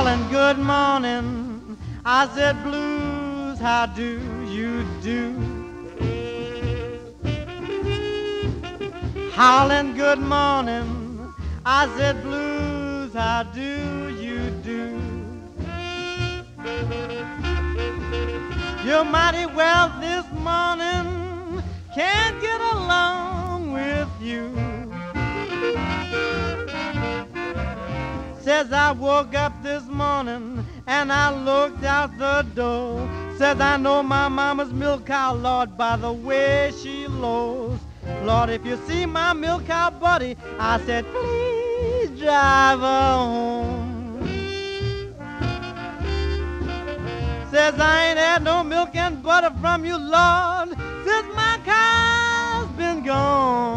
Howlin', good morning. I said, blues, how do you do? Howlin', good morning. I said, blues, how do you do? You're mighty well this morning. Can't get along with you. Says I woke up this morning and I looked out the door. Says I know my mama's milk cow, Lord, by the way she lows. Lord, if you see my milk cow buddy, I said, please drive her home. Says I ain't had no milk and butter from you, Lord, since my cow's been gone.